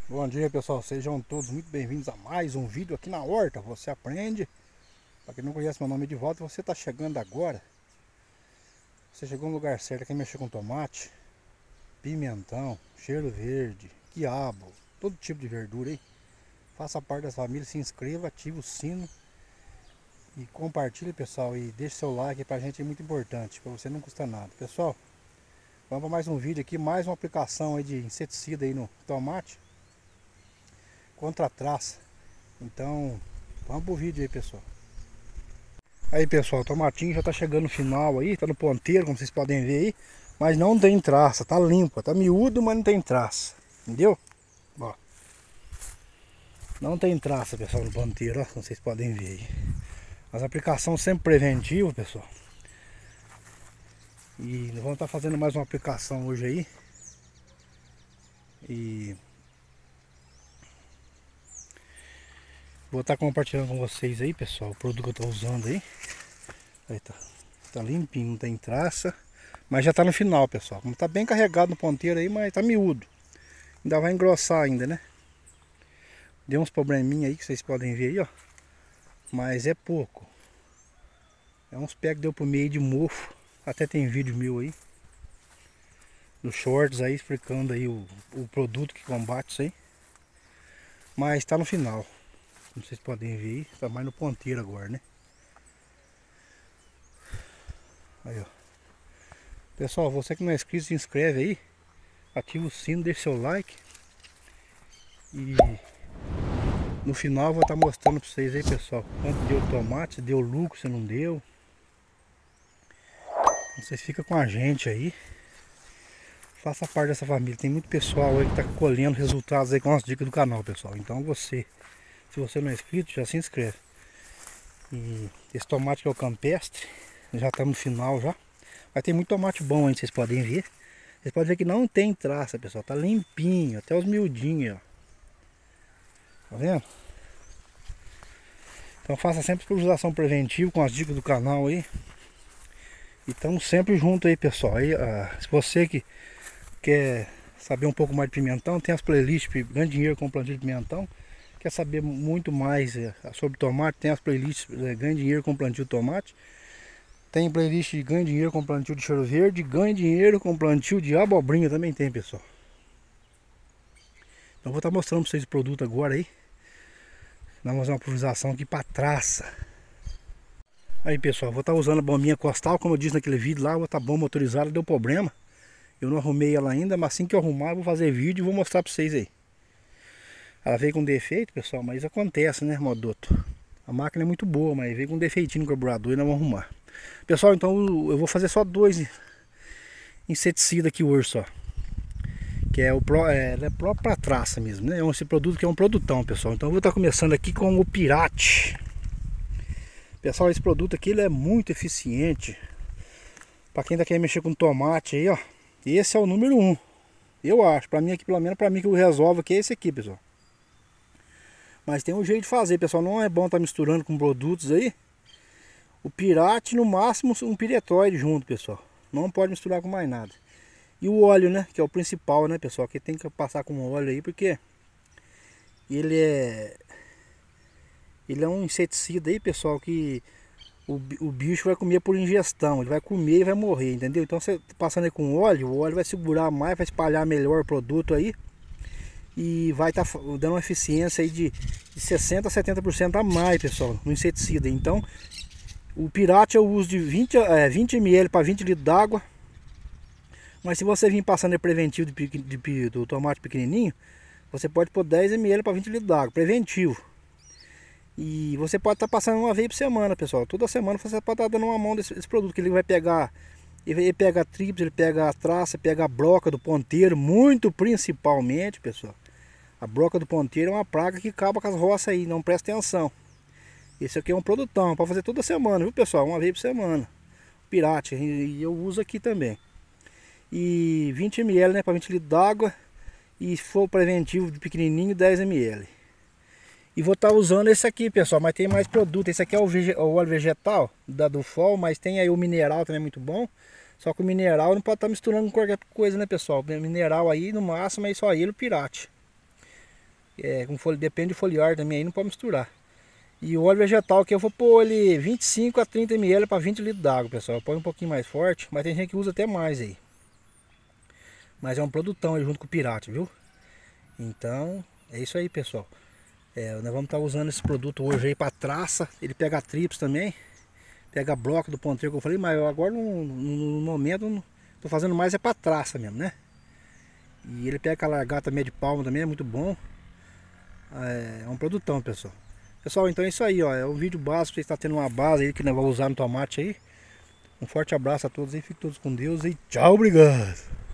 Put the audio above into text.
Bom dia, pessoal, sejam todos muito bem-vindos a mais um vídeo aqui na horta. Você aprende. Para quem não conhece, meu nome é Edivaldo. Você está chegando agora, você chegou no lugar certo. Quem mexer com tomate, pimentão, cheiro verde, quiabo, todo tipo de verdura aí, faça parte da família, se inscreva, ative o sino e compartilhe, pessoal, e deixe seu like. Pra gente é muito importante, para você não custa nada. Pessoal, vamos para mais um vídeo aqui, mais uma aplicação aí de inseticida aí no tomate contra a traça. Então vamos pro vídeo aí, pessoal. Aí, pessoal, o tomatinho já tá chegando no final aí, tá no ponteiro, como vocês podem ver aí, mas não tem traça, tá limpo, tá miúdo, mas não tem traça, entendeu? Ó, não tem traça, pessoal, no ponteiro, ó, como vocês podem ver aí. As aplicações sempre preventivas, pessoal. E nós vamos estar fazendo mais uma aplicação hoje aí. E vou estar compartilhando com vocês aí, pessoal, o produto que eu estou usando aí. Aí tá limpinho, não tem traça. Mas já tá no final, pessoal. Como tá bem carregado no ponteiro aí, mas tá miúdo. Ainda vai engrossar ainda, né? Deu uns probleminha aí que vocês podem ver aí, ó. Mas é pouco. É uns pés que deu pro meio de mofo. Até tem vídeo meu aí nos shorts aí, explicando aí o produto que combate isso aí. Mas tá no final. Como vocês podem ver aí, tá mais no ponteiro agora, né? Aí, ó. Pessoal, você que não é inscrito, se inscreve aí. Ativa o sino, deixa seu like. E no final eu vou estar mostrando pra vocês aí, pessoal, quanto deu tomate, se deu lucro, se não deu. Então, vocês ficam com a gente aí. Faça parte dessa família. Tem muito pessoal aí que tá colhendo resultados aí com as dicas do canal, pessoal. Então você, se você não é inscrito, já se inscreve. E esse tomate que é o campestre, já tá no final já. Mas tem muito tomate bom aí, vocês podem ver. Vocês podem ver que não tem traça, pessoal. Tá limpinho, até os miudinhos, ó. Tá vendo? Então faça sempre utilização preventiva com as dicas do canal aí. E estamos sempre juntos aí, pessoal. Aí, se você que quer saber um pouco mais de pimentão, tem as playlists Ganhe Dinheiro com Plantio de Pimentão. Quer saber muito mais sobre tomate, tem as playlists Ganhe Dinheiro com Plantio de Tomate. Tem playlist de Ganhe Dinheiro com Plantio de Cheiro Verde, Ganhe Dinheiro com Plantio de Abobrinha também tem, pessoal. Então vou estar mostrando para vocês o produto agora aí. Vamos fazer uma pulverização aqui para traça. Aí, pessoal, vou estar usando a bombinha costal, como eu disse naquele vídeo lá, vou estar bomba motorizada, deu problema. Eu não arrumei ela ainda, mas assim que eu arrumar eu vou fazer vídeo e vou mostrar para vocês aí. Ela veio com defeito, pessoal, mas acontece, né, modoto? A máquina é muito boa, mas veio com um defeitinho no carburador e nós vamos arrumar. Pessoal, então eu vou fazer só 2 inseticidas aqui hoje só. Que é é próprio para traça mesmo, né? Esse produto que é um produtão, pessoal. Então eu vou estar começando aqui com o Pirate. Pessoal, esse produto aqui ele é muito eficiente. Para quem ainda quer mexer com tomate aí, ó. Esse é o número 1. Eu acho, para mim aqui, pelo menos para mim que eu resolvo aqui é esse aqui, pessoal. Mas tem um jeito de fazer, pessoal. Não é bom estar misturando com produtos aí. O Pirate, no máximo, um piretóide junto, pessoal. Não pode misturar com mais nada. E o óleo, né? Que é o principal, né, pessoal? Que tem que passar com óleo aí, porque ele é um inseticida aí, pessoal, que o bicho vai comer por ingestão. Ele vai comer e vai morrer, entendeu? Então você passando aí com óleo, o óleo vai segurar mais, vai espalhar melhor o produto aí. E vai estar dando uma eficiência aí de 60% a 70% a mais, pessoal, no inseticida. Então, o Pirate eu uso de 20 ml para 20 litros d'água. Mas se você vir passando aí preventivo do tomate pequenininho, você pode pôr 10 ml para 20 litros d'água, preventivo. E você pode estar passando uma vez por semana, pessoal. Toda semana você pode estar dando uma mão desse produto, que ele vai pegar. Ele pega a trips, ele pega a traça, pega a broca do ponteiro, muito principalmente, pessoal. A broca do ponteiro é uma praga que acaba com as roças aí, não presta atenção. Esse aqui é um produtão, para fazer toda semana, viu, pessoal? Uma vez por semana. Pirate, e eu uso aqui também. E 20 ml, né, para 20 litros d'água. E se for preventivo de pequenininho, 10 ml. E vou estar usando esse aqui, pessoal, mas tem mais produto. Esse aqui é o óleo vegetal do FOL, mas tem aí o mineral também muito bom. Só que o mineral não pode estar misturando com qualquer coisa, né, pessoal? O mineral aí, no máximo, é só ele, o Pirate. Depende de foliar também, aí não pode misturar. E o óleo vegetal que eu vou pôr ele 25 a 30 ml para 20 litros d'água, pessoal. Põe um pouquinho mais forte, mas tem gente que usa até mais aí. Mas é um produtão aí junto com o Pirate, viu? Então, é isso aí, pessoal. Nós vamos estar usando esse produto hoje aí para traça. Ele pega trips também. Pega bloco do ponteiro que eu falei, mas eu agora no momento não tô fazendo mais para traça mesmo, né? E ele pega a largata meia de palma também, é muito bom. É um produtão, pessoal. Pessoal, então é isso aí, ó. É um vídeo básico, você está tendo uma base aí que nós vamos usar no tomate aí. Um forte abraço a todos aí, fiquem todos com Deus e tchau, obrigado!